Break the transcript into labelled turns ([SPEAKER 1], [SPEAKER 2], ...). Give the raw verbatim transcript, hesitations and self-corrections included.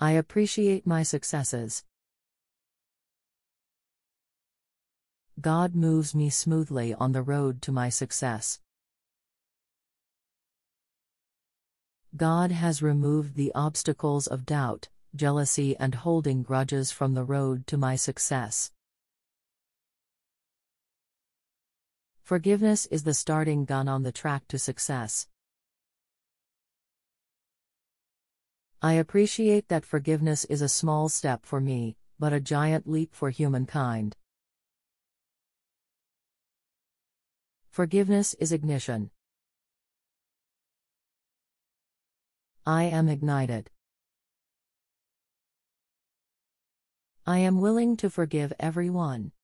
[SPEAKER 1] I appreciate my successes. God moves me smoothly on the road to my success. God has removed the obstacles of doubt, jealousy, and holding grudges from the road to my success. Forgiveness is the starting gun on the track to success. I appreciate that forgiveness is a small step for me, but a giant leap for humankind. Forgiveness is ignition. I am ignited. I am willing to forgive everyone.